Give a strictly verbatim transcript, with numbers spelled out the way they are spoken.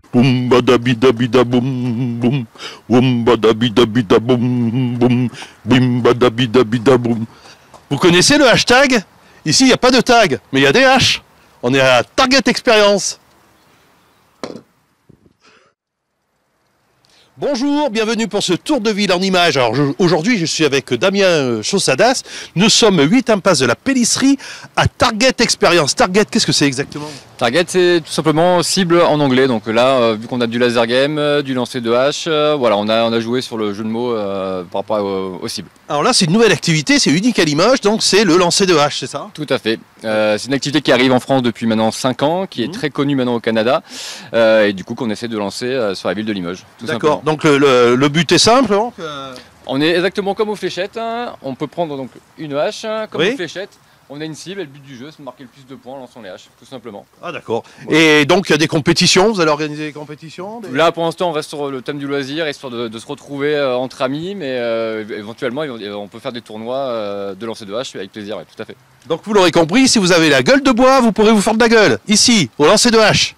Boum badabida bida boum boum. Boum badabida bida boum boum. Bim badabida bida boum. Vous connaissez le hashtag? Ici, il n'y a pas de tag, mais il y a des haches. On est à Target Experience. Bonjour, bienvenue pour ce tour de ville en images. Alors aujourd'hui, je suis avec Damien Chaussadas. Nous sommes huit impasse de la Pélisserie à Target Experience. Target, qu'est-ce que c'est exactement? Target, c'est tout simplement cible en anglais. Donc là, euh, vu qu'on a du laser game, euh, du lancer de hache, euh, voilà, on a, on a joué sur le jeu de mots euh, par rapport aux, aux cibles. Alors là, c'est une nouvelle activité, c'est unique à Limoges, donc c'est le lancer de hache, c'est ça? Tout à fait. Euh, c'est une activité qui arrive en France depuis maintenant cinq ans, qui est Mmh. très connue maintenant au Canada, euh, et du coup qu'on essaie de lancer euh, sur la ville de Limoges. D'accord, donc le, le, le but est simple. Donc, euh... On est exactement comme aux fléchettes, hein. On peut prendre donc une hache, hein, comme oui. aux fléchettes. On a une cible et le but du jeu c'est de marquer le plus de points en lançant les haches, tout simplement. Ah d'accord. Et donc il y a des compétitions, vous allez organiser des compétitions des... Là pour l'instant on reste sur le thème du loisir, histoire de, de se retrouver euh, entre amis, mais euh, éventuellement on peut faire des tournois euh, de lancer de hache avec plaisir, ouais, tout à fait. Donc vous l'aurez compris, si vous avez la gueule de bois, vous pourrez vous faire de la gueule, ici, au lancer de hache.